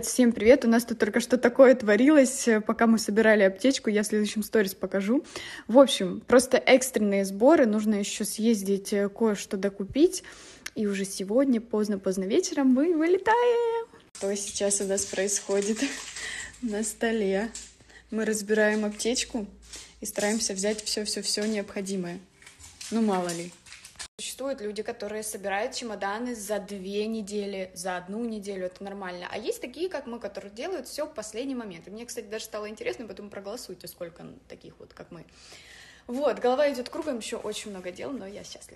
Всем привет! У нас тут только что такое творилось, пока мы собирали аптечку, я в следующем сторис покажу. В общем, просто экстренные сборы, нужно еще съездить кое-что докупить, и уже сегодня, поздно-поздно вечером, мы вылетаем. Что сейчас у нас происходит на столе? Мы разбираем аптечку и стараемся взять все необходимое. Ну, мало ли. Существуют люди, которые собирают чемоданы за 2 недели, за 1 неделю, это нормально. А есть такие, как мы, которые делают все в последний момент. И мне, кстати, даже стало интересно, поэтому проголосуйте, сколько таких вот, как мы. Вот, голова идет кругом, еще очень много дел, но я счастлива.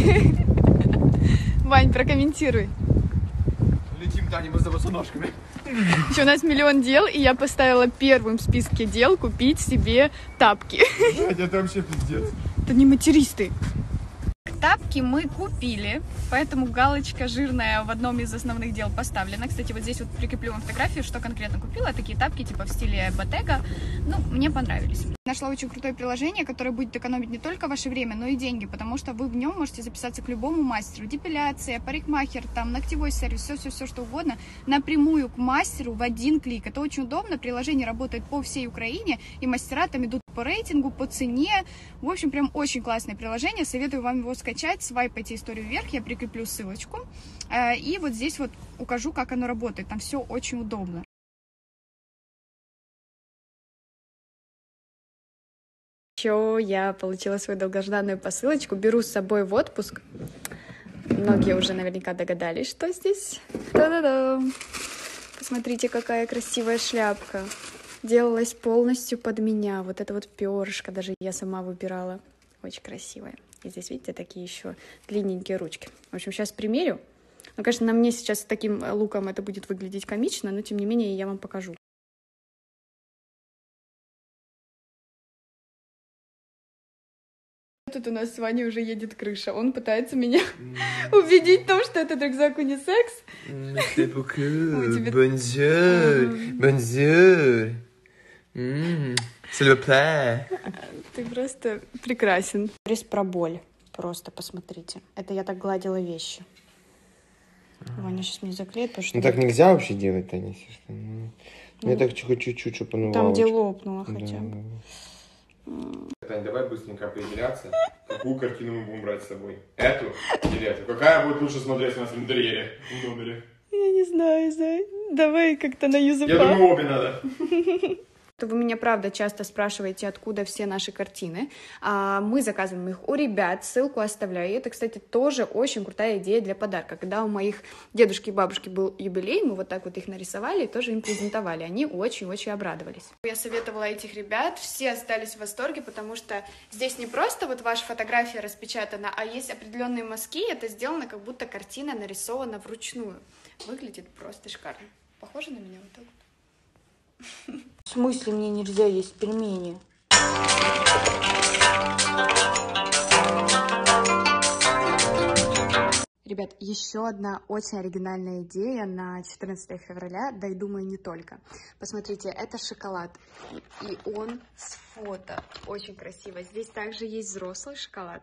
Вань, прокомментируй. Летим, Таня, мы за босоножками. Еще у нас миллион дел, и я поставила первым в списке дел купить себе тапки. Это вообще пиздец. Это не матерись ты. Тапки мы купили, поэтому галочка жирная в одном из основных дел поставлена. Кстати, вот здесь вот прикреплю вам фотографию, что конкретно купила. Такие тапки типа в стиле Bottega. Ну, мне понравились. Нашла очень крутое приложение, которое будет экономить не только ваше время, но и деньги, потому что вы в нем можете записаться к любому мастеру. Депиляция, парикмахер, там, ногтевой сервис, все что угодно, напрямую к мастеру в один клик. Это очень удобно. Приложение работает по всей Украине, и мастера там идут по рейтингу, по цене. В общем, прям очень классное приложение. Советую вам его скачать, свайпайте историю вверх, я прикреплю ссылочку. И вот здесь вот укажу, как оно работает. Там все очень удобно. Еще я получила свою долгожданную посылочку. Беру с собой в отпуск. Многие уже наверняка догадались, что здесь. Та-да-дам! Посмотрите, какая красивая шляпка. Делалась полностью под меня. Вот это вот перышко, даже я сама выбирала. Очень красивая. И здесь, видите, такие еще длинненькие ручки. В общем, сейчас примерю. Ну, конечно, на мне сейчас с таким луком это будет выглядеть комично, но, тем не менее, я вам покажу. Тут у нас с Ваней уже едет крыша. Он пытается меня убедить в том, что этот рюкзак унисекс. Бонжур. Ты просто прекрасен. Рис про боль. Просто посмотрите. Это я так гладила вещи. Ваня сейчас мне заклеит, потому что... Ну так нельзя вообще делать, Таня. Я так чуть-чуть, чтобы оно... Там, где лопнуло хотя бы. Тань, давай быстренько определяться, какую картину мы будем брать с собой. Эту или эту? Какая будет лучше смотреться у нас в интерьере, в номере? Я не знаю, Зай. Давай как-то на юзефа. Я думаю, обе надо. Вы меня, правда, часто спрашиваете, откуда все наши картины. Мы заказываем их у ребят, ссылку оставляю. И это, кстати, тоже очень крутая идея для подарка. Когда у моих дедушки и бабушки был юбилей, мы вот так вот их нарисовали и тоже им презентовали. Они очень-очень обрадовались. Я советовала этих ребят, все остались в восторге, потому что здесь не просто вот ваша фотография распечатана, а есть определенные мазки, это сделано, как будто картина нарисована вручную. Выглядит просто шикарно. Похоже на меня вот так вот? В смысле мне нельзя есть пельмени? Ребят, еще одна очень оригинальная идея на 14 февраля, да и думаю не только. Посмотрите, это шоколад, и он с фото, очень красиво. Здесь также есть взрослый шоколад.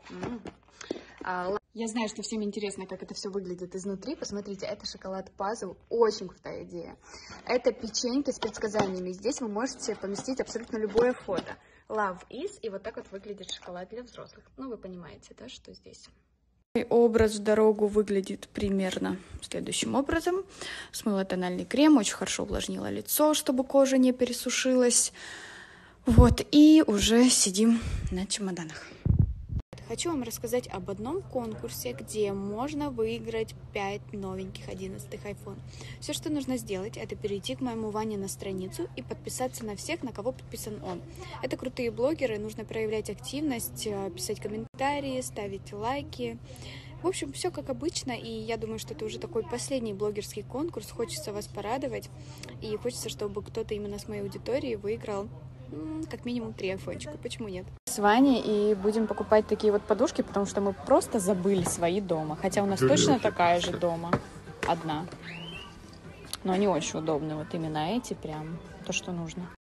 Я знаю, что всем интересно, как это все выглядит изнутри. Посмотрите, это шоколад-пазл, очень крутая идея. Это печеньки с предсказаниями. Здесь вы можете поместить абсолютно любое фото. Love is, и вот так вот выглядит шоколад для взрослых. Ну, вы понимаете, да, что здесь. Мой образ в дорогу выглядит примерно следующим образом. Смыла тональный крем, очень хорошо увлажнила лицо, чтобы кожа не пересушилась. Вот, и уже сидим на чемоданах. Хочу вам рассказать об одном конкурсе, где можно выиграть 5 новеньких 11-х iPhone. Все, что нужно сделать, это перейти к моему Ване на страницу и подписаться на всех, на кого подписан он. Это крутые блогеры, нужно проявлять активность, писать комментарии, ставить лайки. В общем, все как обычно, и я думаю, что это уже такой последний блогерский конкурс. Хочется вас порадовать, и хочется, чтобы кто-то именно с моей аудитории выиграл как минимум 3 айфончика. Почему нет? С Ваней и будем покупать такие вот подушки, потому что мы просто забыли свои дома. Хотя у нас точно такая же дома. Одна. Но они очень удобны. Вот именно эти прям то, что нужно.